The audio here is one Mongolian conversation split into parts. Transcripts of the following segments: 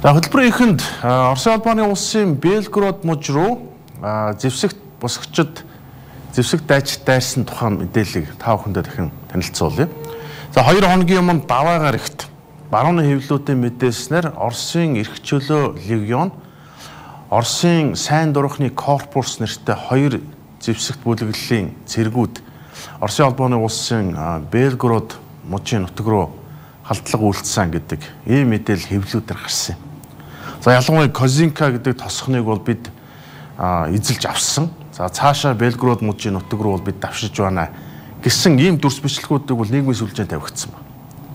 За хөтөлбөрийн эхэнд Оросын улбаны улсын Белгород муж руу зэвсэгт босгочид зэвсэг дайрсан тухай мэдээллийг та бүхэндээ дахин танилцуулъя. За 2 хоногийн өмнө даваагаар ихт барууны хэвлэлүүдийн мэдээснээр Оросын эрх чөлөө легион Оросын сайн дурахны корпус нэртэй 2 зэвсэгт бүлэглэлийн цэргүүд Оросын улбаны улсын Белгород мужийн нутаг руу халдлага үйлдсэн гэдэг ийм мэдээлэл хэвлэлүүдээр гарсан юм. За ялангуяа Козинка гэдэг тосхныг бол бид эзэлж авсан. За цаашаа Белгород мужийн нутаг руу бол бид давшиж байна гэсэн ийм дүрс бичлэгүүдийг бол нийгмийн сүлжээнд тавигдсан байна.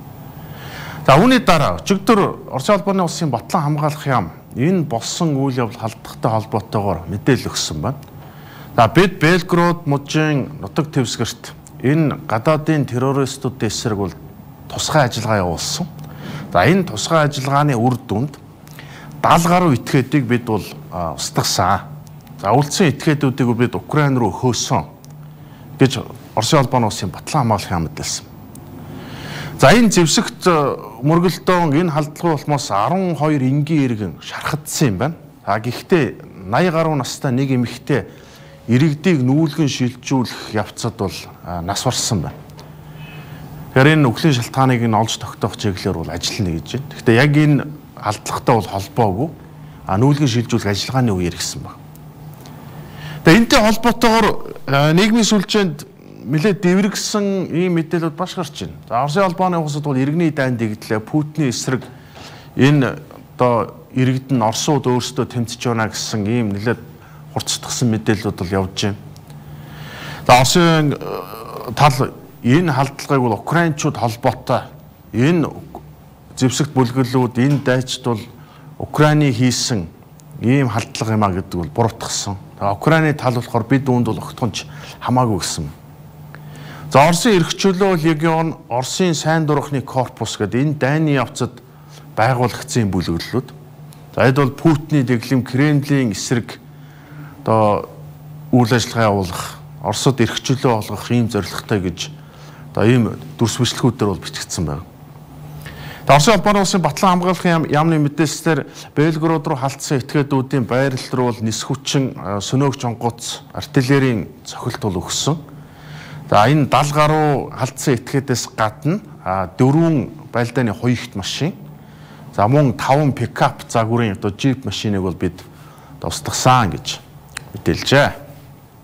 За үүний дараа өчигдөр Оросын улбаны улсын Батлан хамгаалах яам энэ болсон үйл явдал халдлагатай холбоотойгоор мэдээлэл өгсөн байна. За бид Белгород мужийн нутаг дэвсгэрт энэ гадаадын террористуудын эсрэг бол тусгай ажиллагаа явуулсан. За энэ тусгай ажиллагааны үр дүнд 70 гаруй этгээдийг бид бол устгасан. За үлдсэн этгээдүүдийг бид Украин руу хөөсөн гэж Оросын улбаны улсын Батлан хамгаалах яам мэдээлсэн. За энэ зэвсэгт мөргөлдөөн энэ халдлагын улмаас 12 энгийн иргэн шархагдсан юм байна. Гэхдээ 80 гаруй настай нэг эмэгтэй иргэдийг нүүлгэн шилжүүлэх явцад бол нас барсан байна. Тэгэхээр энэ үхлийн шалтгааныг нь олж тогтоох чиглэлээр бол ажиллана гэж байна. Гэхдээ яг энэ халдлагатай бол холбоогүй нүүлгэн шилжүүлэх ажиллагааны үеэр гисэн байна. Тэгээ энэтэй холбоотойгоор нийгмийн сүлжээнд нэлээд дэврэгсэн ийм мэдээлэлүүд баш гарч байна. За Оросын улбаны улсад бол иргэний дайн дэгдлээ Путиний эсрэг энэ одоо иргэд нь Оросууд өөрсдөө тэмцэж байна гэсэн ийм нэлээд хурцтгсан мэдээлэлүүд бол явж байна. За Оросын тал энэ халдлагыг бол украинчууд холбоотой энэ зэвсэгт бүлгэлүүд энэ дайчд бол Украины хийсэн ийм халдлага юм а гэдэг бол буруутгасан. Украины тал болохоор бид үүнд бол огтхонч хамаагүй гэсэн. За Оросын эрх чөлөө легион Оросын сайн дурахны корпус гэдэг энэ дайны явцад байгуулагдсан бүлэглэлүүд. За эд бол Путиний дэглэм Кремлийн эсрэг одоо үйл ажиллагаа явуулах, Оросод эрх чөлөө олгох ийм зорилготой гэж одоо ийм дүрс бичлэгүүдээр бол бичигдсэн байна. Оросын улбаны улсын Батлан хамгаалах яамны мэдээлснээр Белгород руу халтсан этгээдүүдийн байрлал руу бол нис хүчин сөнөөгч онгоц артиллерийн цохилт бол өгсөн. За энэ 70 гаруй халтсан этгээдээс гадна 4 байлдааны хоёрт машин, за мөн 5 пикап загварын одоо джип машиныг бол бид устгасан гэж мэдээлжээ.